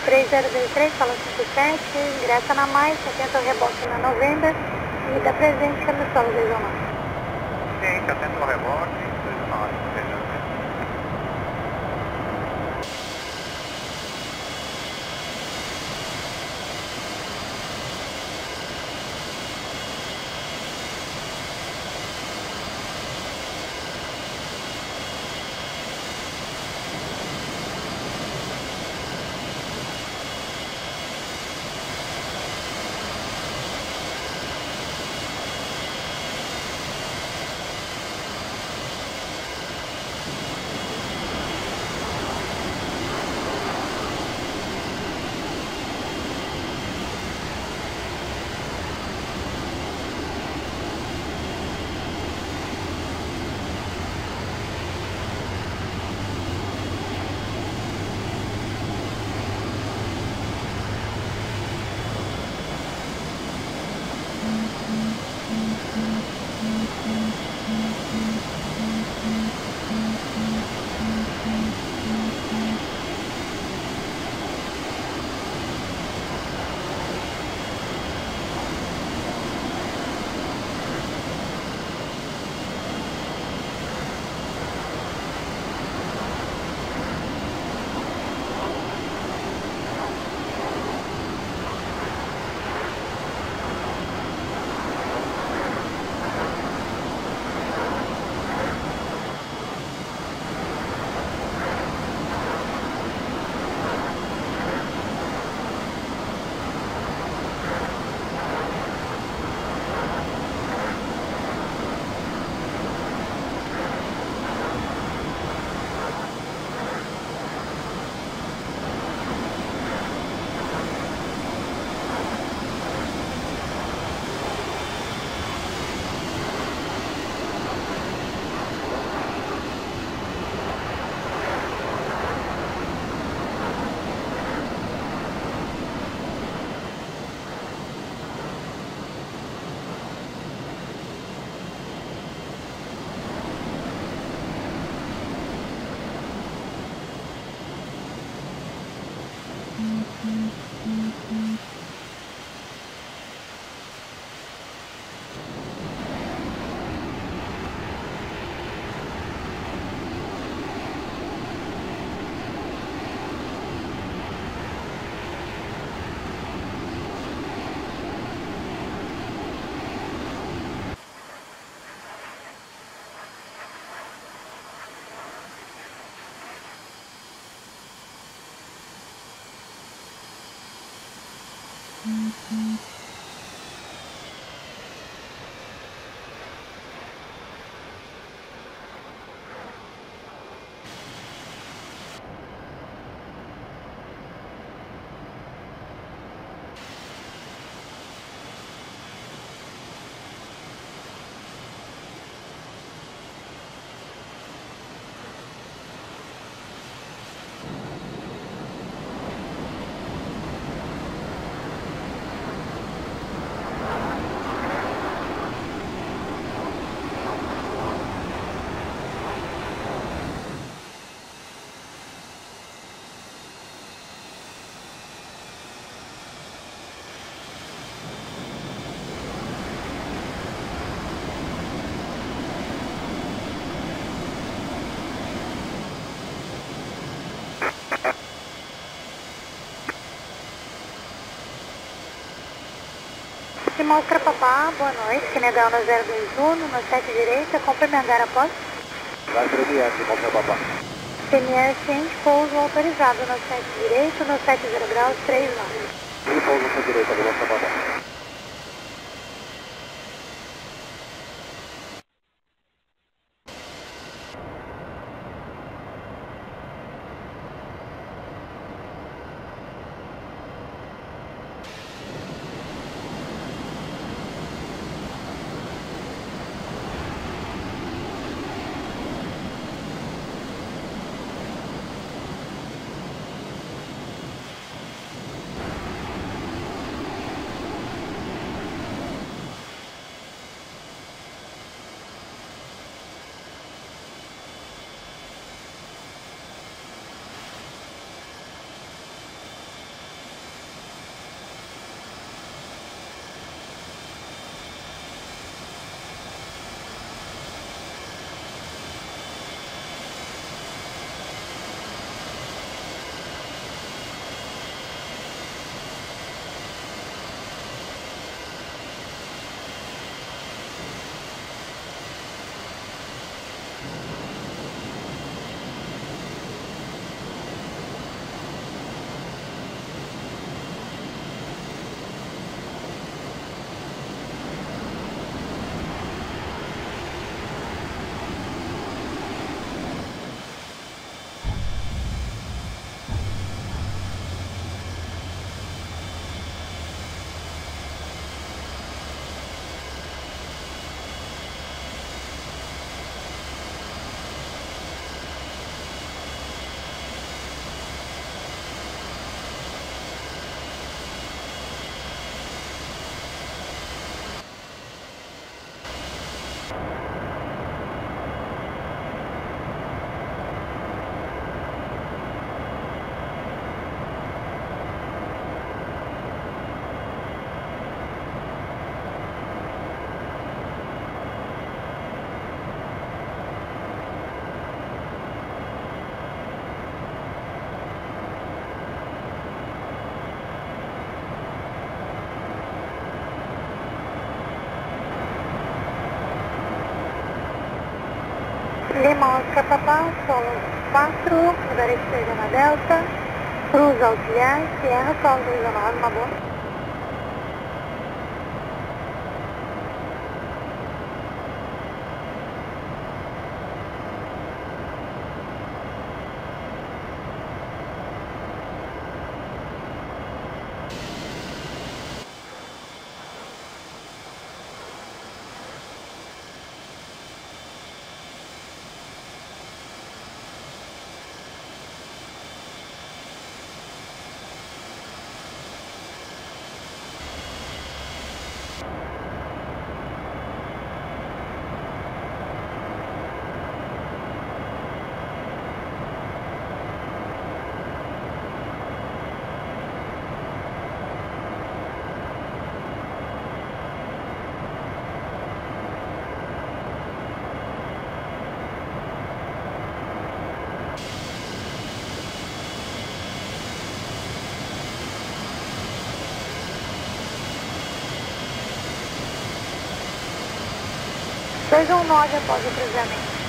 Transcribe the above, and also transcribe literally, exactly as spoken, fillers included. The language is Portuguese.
três zero dois três, fala cinco sete, ingressa na mais, atenta o reboque na November e dá presente no solo dois um nove. Sim, atenta o reboque, dois um nove, beleza. Se mostra papá, boa noite, Senegal no zero dois um, no sete direita, complementar após. Vai para o M S, mostra papá. T M S ciente, pouso autorizado no sete direito, no sete zero graus, três nove. E pouso para a direita, mostra papá. Lima Oscar Papá, solo quatro, direzione na Delta, Cruz Auxiliar, Sierra Solo dezenove, uma boa. dois um nove após o cruzamento.